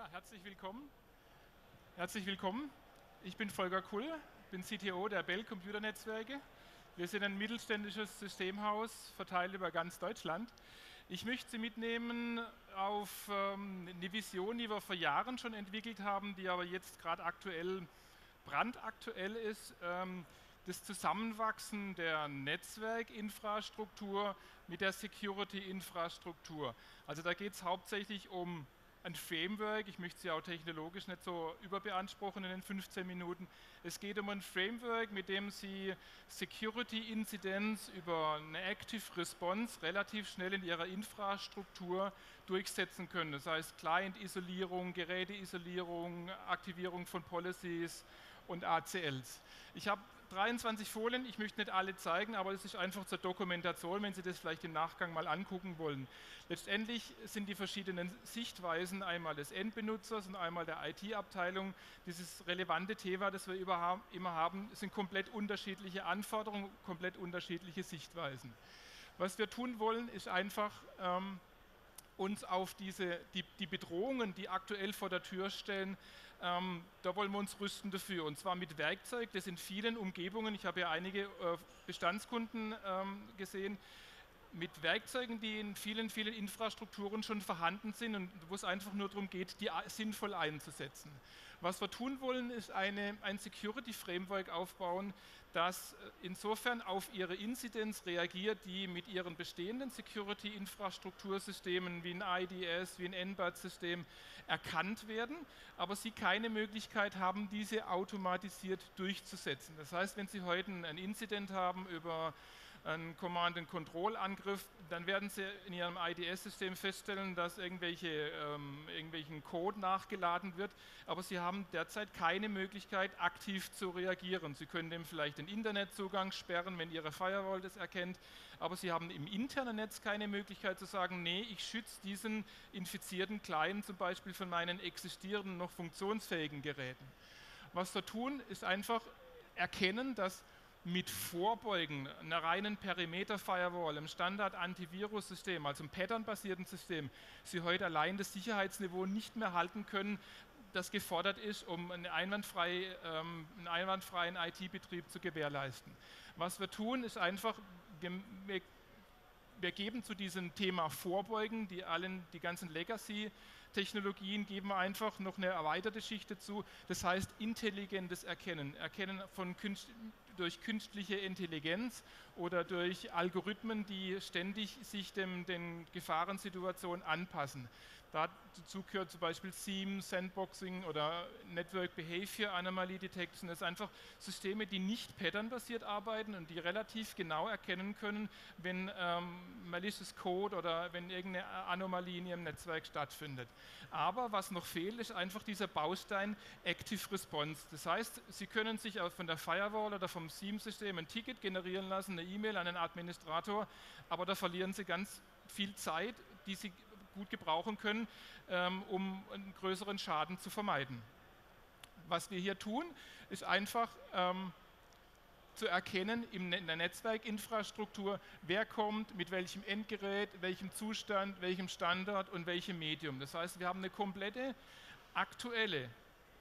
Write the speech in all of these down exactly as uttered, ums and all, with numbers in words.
herzlich willkommen. Herzlich willkommen. Ich bin Volker Kull, bin C T O der Bell Computernetzwerke. Wir sind ein mittelständisches Systemhaus, verteilt über ganz Deutschland. Ich möchte Sie mitnehmen auf ähm, eine Vision, die wir vor Jahren schon entwickelt haben, die aber jetzt gerade aktuell brandaktuell ist. Ähm, das Zusammenwachsen der Netzwerkinfrastruktur mit der Security-Infrastruktur. Also da geht es hauptsächlich um ein Framework, ich möchte Sie auch technologisch nicht so überbeanspruchen in den fünfzehn Minuten. Es geht um ein Framework, mit dem Sie Security-Inzidenz über eine Active Response relativ schnell in Ihrer Infrastruktur durchsetzen können. Das heißt Client-Isolierung, Geräte-Isolierung, Aktivierung von Policies und A C Ls. Ich habe dreiundzwanzig Folien, ich möchte nicht alle zeigen, aber es ist einfach zur Dokumentation, wenn Sie das vielleicht im Nachgang mal angucken wollen. Letztendlich sind die verschiedenen Sichtweisen einmal des Endbenutzers und einmal der I T-Abteilung. Dieses relevante Thema, das wir immer haben, sind komplett unterschiedliche Anforderungen, komplett unterschiedliche Sichtweisen. Was wir tun wollen, ist einfach ähm, uns auf diese, die, die Bedrohungen, die aktuell vor der Tür stehen, ähm, da wollen wir uns rüsten dafür. Und zwar mit Werkzeug, das in vielen Umgebungen, ich habe ja einige äh, Bestandskunden ähm, gesehen, mit Werkzeugen, die in vielen, vielen Infrastrukturen schon vorhanden sind und wo es einfach nur darum geht, die sinnvoll einzusetzen. Was wir tun wollen, ist eine, ein Security-Framework aufbauen, das insofern auf ihre Inzidenz reagiert, die mit ihren bestehenden Security-Infrastruktursystemen wie ein I D S, wie ein N B A T-System erkannt werden, aber sie keine Möglichkeit haben, diese automatisiert durchzusetzen. Das heißt, wenn Sie heute ein Incident haben über einen Command-and-Control-Angriff, dann werden Sie in Ihrem I D S-System feststellen, dass irgendwelche, ähm, irgendwelchen Code nachgeladen wird, aber Sie haben derzeit keine Möglichkeit, aktiv zu reagieren. Sie können dem vielleicht den Internetzugang sperren, wenn Ihre Firewall das erkennt, aber Sie haben im internen Netz keine Möglichkeit zu sagen, nee, ich schütze diesen infizierten Client zum Beispiel von meinen existierenden, noch funktionsfähigen Geräten. Was wir tun, ist einfach erkennen, dass mit Vorbeugen einer reinen Perimeter-Firewall, einem Standard-Antivirus-System, also einem Pattern-basierten System, Sie heute allein das Sicherheitsniveau nicht mehr halten können, das gefordert ist, um eine einwandfrei, ähm, einen einwandfreien I T-Betrieb zu gewährleisten. Was wir tun, ist einfach, wir, wir Wir geben zu diesem Thema Vorbeugen, die, allen, die ganzen Legacy-Technologien, geben wir einfach noch eine erweiterte Schicht dazu. Das heißt intelligentes Erkennen. Erkennen von Künst, durch künstliche Intelligenz oder durch Algorithmen, die ständig sich dem, den Gefahrensituationen anpassen. Dazu gehört zum Beispiel SIEM, Sandboxing oder Network Behavior Anomaly Detection. Das sind einfach Systeme, die nicht patternbasiert arbeiten und die relativ genau erkennen können, wenn ähm, malicious Code oder wenn irgendeine Anomalie in ihrem Netzwerk stattfindet. Aber was noch fehlt, ist einfach dieser Baustein Active Response. Das heißt, Sie können sich auch von der Firewall oder vom SIEM-System ein Ticket generieren lassen, eine E-Mail an den Administrator, aber da verlieren Sie ganz viel Zeit, die Sie gut gebrauchen können, ähm, um einen größeren Schaden zu vermeiden. Was wir hier tun, ist einfach ähm, zu erkennen in der Netzwerkinfrastruktur, wer kommt, mit welchem Endgerät, welchem Zustand, welchem Standard und welchem Medium. Das heißt, wir haben eine komplette aktuelle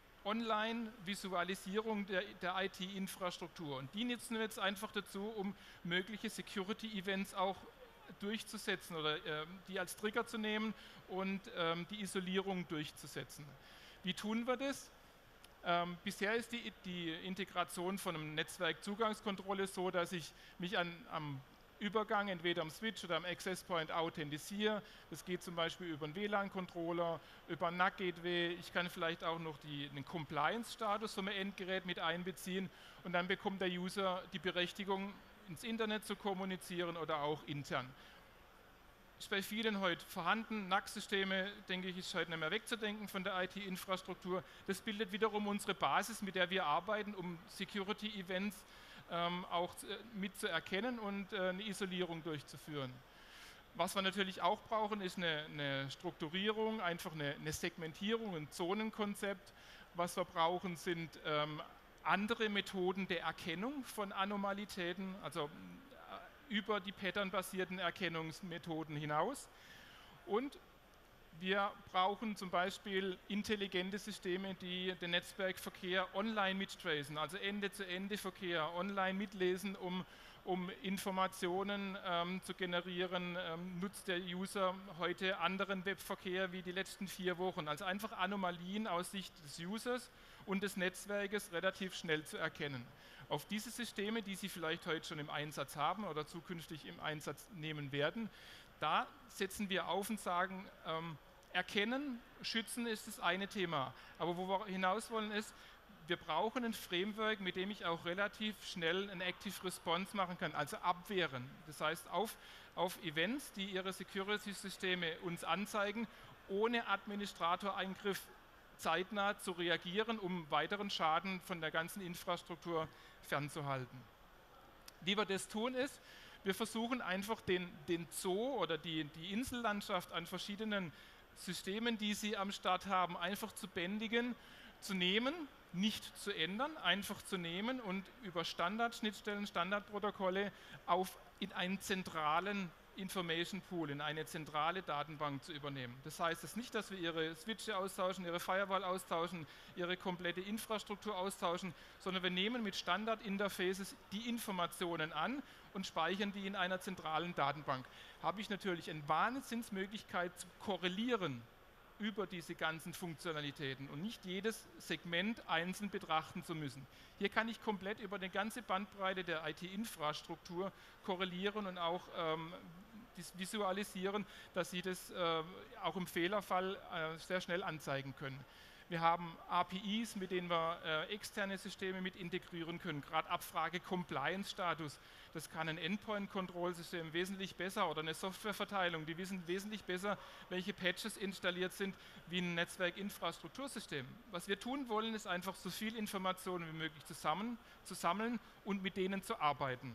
Online-Visualisierung der, der I T-Infrastruktur. Und die nutzen wir jetzt einfach dazu, um mögliche Security-Events auch durchzusetzen oder äh, die als Trigger zu nehmen und ähm, die Isolierung durchzusetzen. Wie tun wir das? Ähm, bisher ist die, die Integration von einem Netzwerkzugangskontrolle so, dass ich mich an, am Übergang entweder am Switch oder am Access Point authentisiere. Das geht zum Beispiel über einen W L A N-Controller, über einen N A C Gateway. Ich kann vielleicht auch noch die, den Compliance-Status vom Endgerät mit einbeziehen und dann bekommt der User die Berechtigung, ins Internet zu kommunizieren oder auch intern. Ist bei vielen heute vorhanden. N A C-Systeme, denke ich, ist heute nicht mehr wegzudenken von der I T-Infrastruktur. Das bildet wiederum unsere Basis, mit der wir arbeiten, um Security-Events ähm, auch mit zu erkennen und äh, eine Isolierung durchzuführen. Was wir natürlich auch brauchen, ist eine, eine Strukturierung, einfach eine, eine Segmentierung, ein Zonenkonzept. Was wir brauchen, sind ähm, andere Methoden der Erkennung von Anomalitäten, also über die patternbasierten Erkennungsmethoden hinaus. Und Wir brauchen zum Beispiel intelligente Systeme, die den Netzwerkverkehr online mittracen, also Ende-zu-Ende-Verkehr, online mitlesen, um, um Informationen ähm, zu generieren. Ähm, nutzt der User heute anderen Webverkehr wie die letzten vier Wochen? Also einfach Anomalien aus Sicht des Users und des Netzwerkes relativ schnell zu erkennen. Auf diese Systeme, die Sie vielleicht heute schon im Einsatz haben oder zukünftig im Einsatz nehmen werden, da setzen wir auf und sagen, ähm, erkennen, schützen ist das eine Thema. Aber wo wir hinaus wollen ist, wir brauchen ein Framework, mit dem ich auch relativ schnell ein Active Response machen kann, also abwehren. Das heißt, auf, auf Events, die ihre Security-Systeme uns anzeigen, ohne Administratoreingriff zeitnah zu reagieren, um weiteren Schaden von der ganzen Infrastruktur fernzuhalten. Wie wir das tun ist, wir versuchen einfach den, den Zoo oder die, die Insellandschaft an verschiedenen Systemen, die Sie am Start haben, einfach zu bändigen, zu nehmen, nicht zu ändern, einfach zu nehmen und über Standardschnittstellen, Standardprotokolle auf in einen zentralen Information Pool, in eine zentrale Datenbank zu übernehmen. Das heißt es nicht, dass wir Ihre Switche austauschen, Ihre Firewall austauschen, Ihre komplette Infrastruktur austauschen, sondern wir nehmen mit Standard-Interfaces die Informationen an und speichern die in einer zentralen Datenbank. Habe ich natürlich eine Wahnsinnsmöglichkeit zu korrelieren über diese ganzen Funktionalitäten und nicht jedes Segment einzeln betrachten zu müssen. Hier kann ich komplett über die ganze Bandbreite der I T-Infrastruktur korrelieren und auch ähm, visualisieren, dass Sie das äh, auch im Fehlerfall äh, sehr schnell anzeigen können. Wir haben A P Is, mit denen wir äh, externe Systeme mit integrieren können, gerade Abfrage Compliance-Status. Das kann ein Endpoint-Control-System wesentlich besser oder eine Softwareverteilung, die wissen wesentlich besser, welche Patches installiert sind, wie ein Netzwerkinfrastruktursystem. Was wir tun wollen, ist einfach so viel Informationen wie möglich zusammen zu sammeln und mit denen zu arbeiten.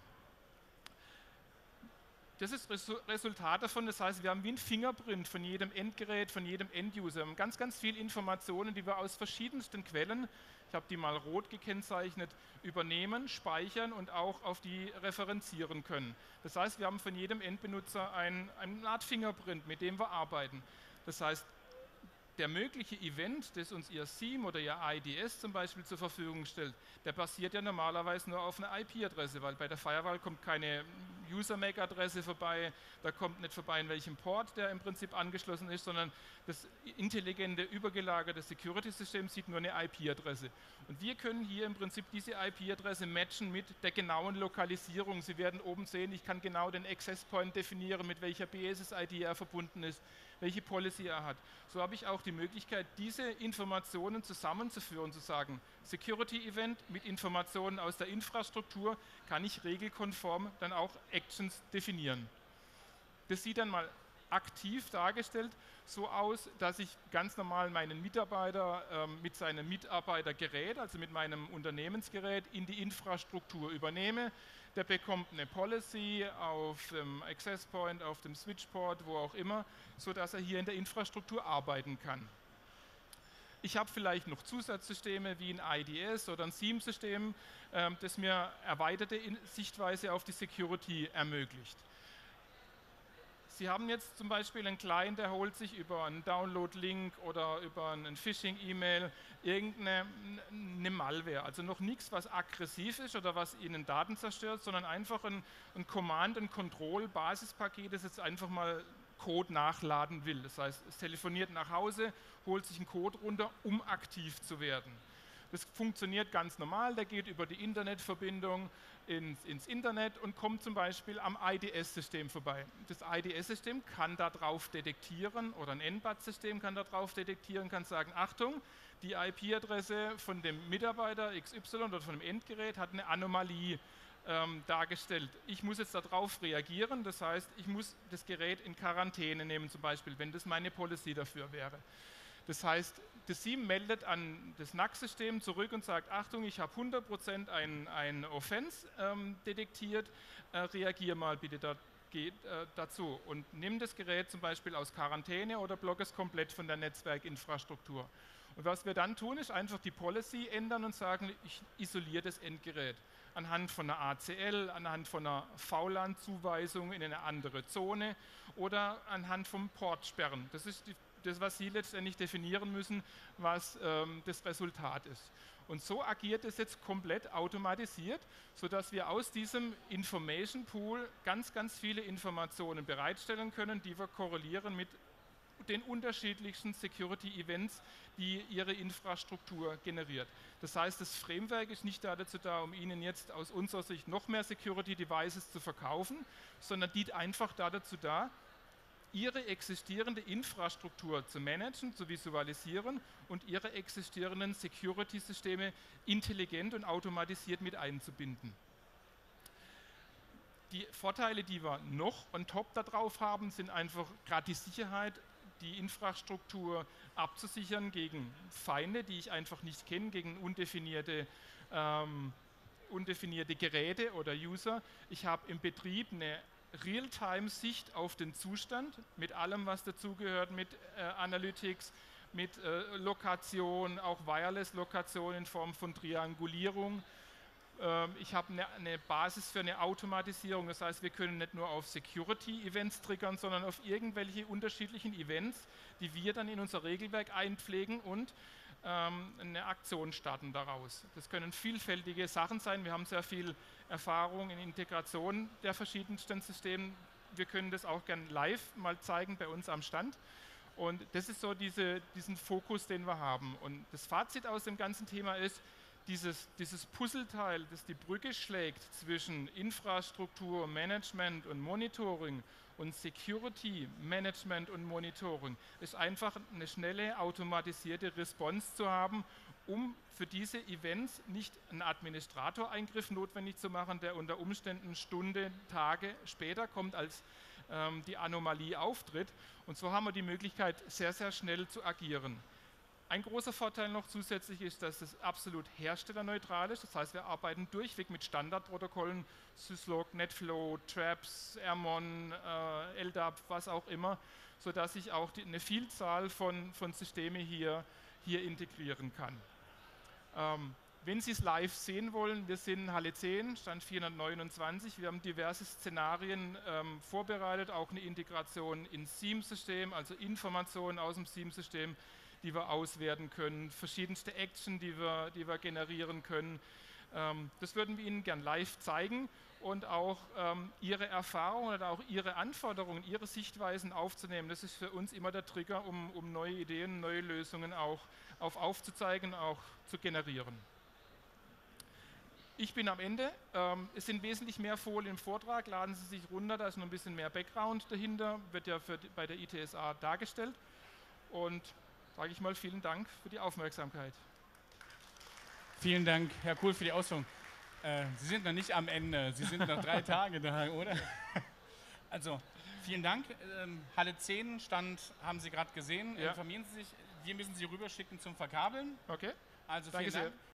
Das ist Resultat davon, das heißt, wir haben wie ein Fingerprint von jedem Endgerät, von jedem Enduser. Wir haben ganz, ganz viele Informationen, die wir aus verschiedensten Quellen, ich habe die mal rot gekennzeichnet, übernehmen, speichern und auch auf die referenzieren können. Das heißt, wir haben von jedem Endbenutzer ein, eine Art Fingerprint, mit dem wir arbeiten. Das heißt, der mögliche Event, das uns Ihr S I E M oder Ihr I D S zum Beispiel zur Verfügung stellt, der basiert ja normalerweise nur auf einer I P-Adresse, weil bei der Firewall kommt keine User-Make-Adresse vorbei, da kommt nicht vorbei, in welchem Port der im Prinzip angeschlossen ist, sondern das intelligente, übergelagerte Security-System sieht nur eine I P-Adresse. Und wir können hier im Prinzip diese I P-Adresse matchen mit der genauen Lokalisierung. Sie werden oben sehen, ich kann genau den Access Point definieren, mit welcher B S S I D er verbunden ist, welche Policy er hat. So habe ich auch die Möglichkeit, diese Informationen zusammenzuführen, zu sagen, Security Event mit Informationen aus der Infrastruktur kann ich regelkonform dann auch Actions definieren. Das sieht dann mal aktiv dargestellt so aus, dass ich ganz normal meinen Mitarbeiter ähm, mit seinem Mitarbeitergerät, also mit meinem Unternehmensgerät, in die Infrastruktur übernehme. Der bekommt eine Policy auf dem Access Point, auf dem Switchport, wo auch immer, sodass er hier in der Infrastruktur arbeiten kann. Ich habe vielleicht noch Zusatzsysteme wie ein I D S oder ein S I E M-System, ähm, das mir erweiterte Sichtweise auf die Security ermöglicht. Sie haben jetzt zum Beispiel einen Client, der holt sich über einen Download-Link oder über einen Phishing-E-Mail irgendeine eine Malware. Also noch nichts, was aggressiv ist oder was Ihnen Daten zerstört, sondern einfach ein, ein Command-and-Control-Basispaket, das jetzt einfach mal Code nachladen will. Das heißt, es telefoniert nach Hause, holt sich einen Code runter, um aktiv zu werden. Das funktioniert ganz normal, der geht über die Internetverbindung ins, ins Internet und kommt zum Beispiel am I D S-System vorbei. Das I D S-System kann darauf detektieren oder ein N B A T-System kann darauf detektieren, kann sagen, Achtung, die I P-Adresse von dem Mitarbeiter X Y oder von dem Endgerät hat eine Anomalie ähm, dargestellt. Ich muss jetzt darauf reagieren, das heißt, ich muss das Gerät in Quarantäne nehmen zum Beispiel, wenn das meine Policy dafür wäre. Das heißt, das S I E M meldet an das N A C-System zurück und sagt, Achtung, ich habe hundert Prozent ein, ein Offense ähm, detektiert, äh, reagier mal bitte da, geht, äh, dazu und nimm das Gerät zum Beispiel aus Quarantäne oder block es komplett von der Netzwerkinfrastruktur. Und was wir dann tun, ist einfach die Policy ändern und sagen, ich isoliere das Endgerät anhand von einer A C L, anhand von einer V LAN-Zuweisung in eine andere Zone oder anhand vom Portsperren. Das ist die das, was Sie letztendlich definieren müssen, was ähm, das Resultat ist. Und so agiert es jetzt komplett automatisiert, sodass wir aus diesem Information Pool ganz, ganz viele Informationen bereitstellen können, die wir korrelieren mit den unterschiedlichsten Security-Events, die Ihre Infrastruktur generiert. Das heißt, das Framework ist nicht dazu da, um Ihnen jetzt aus unserer Sicht noch mehr Security-Devices zu verkaufen, sondern dient einfach dazu da, Ihre existierende Infrastruktur zu managen, zu visualisieren und Ihre existierenden Security-Systeme intelligent und automatisiert mit einzubinden. Die Vorteile, die wir noch on top darauf haben, sind einfach gerade die Sicherheit, die Infrastruktur abzusichern gegen Feinde, die ich einfach nicht kenne, gegen undefinierte, ähm, undefinierte Geräte oder User. Ich habe im Betrieb eine Realtime-Sicht auf den Zustand mit allem, was dazugehört, mit äh, Analytics, mit äh, Lokation, auch Wireless-Lokation in Form von Triangulierung. Ähm, ich habe eine, eine Basis für eine Automatisierung, das heißt, wir können nicht nur auf Security-Events triggern, sondern auf irgendwelche unterschiedlichen Events, die wir dann in unser Regelwerk einpflegen und ähm, eine Aktion starten daraus. Das können vielfältige Sachen sein. Wir haben sehr viel Erfahrung in Integration der verschiedensten Systeme. Wir können das auch gern live mal zeigen bei uns am Stand. Und das ist so diese, diesen Fokus, den wir haben. Und das Fazit aus dem ganzen Thema ist, dieses, dieses Puzzleteil, das die Brücke schlägt zwischen Infrastruktur, Management und Monitoring und Security, Management und Monitoring, ist einfach eine schnelle, automatisierte Response zu haben, um für diese Events nicht einen Administratoreingriff notwendig zu machen, der unter Umständen Stunden, Tage später kommt, als ähm, die Anomalie auftritt. Und so haben wir die Möglichkeit, sehr, sehr schnell zu agieren. Ein großer Vorteil noch zusätzlich ist, dass es absolut herstellerneutral ist. Das heißt, wir arbeiten durchweg mit Standardprotokollen, Syslog, NetFlow, Traps, Airmon, äh, L D A P, was auch immer, sodass ich auch die, eine Vielzahl von, von Systemen hier, hier integrieren kann. Ähm, wenn Sie es live sehen wollen, wir sind in Halle zehn, Stand vierhundertneunundzwanzig. Wir haben diverse Szenarien ähm, vorbereitet, auch eine Integration ins S I E M-System, also Informationen aus dem S I E M-System, die wir auswerten können, verschiedenste Action, die wir, die wir generieren können. Ähm, das würden wir Ihnen gern live zeigen und auch ähm, Ihre Erfahrungen oder auch Ihre Anforderungen, Ihre Sichtweisen aufzunehmen. Das ist für uns immer der Trigger, um, um neue Ideen, neue Lösungen auch auf aufzuzeigen, auch zu generieren. Ich bin am Ende. Ähm, es sind wesentlich mehr Folien im Vortrag. Laden Sie sich runter, da ist noch ein bisschen mehr Background dahinter, wird ja für, bei der I T S A dargestellt. Und sage ich mal, vielen Dank für die Aufmerksamkeit. Vielen Dank, Herr Kuhl, für die Ausführung. Äh, Sie sind noch nicht am Ende, Sie sind noch drei Tage da, oder? Also, vielen Dank. Ähm, Halle zehn Stand haben Sie gerade gesehen. Ja. Informieren Sie sich, wir müssen Sie rüberschicken zum Verkabeln. Okay. Also Danke vielen Dank. sehr.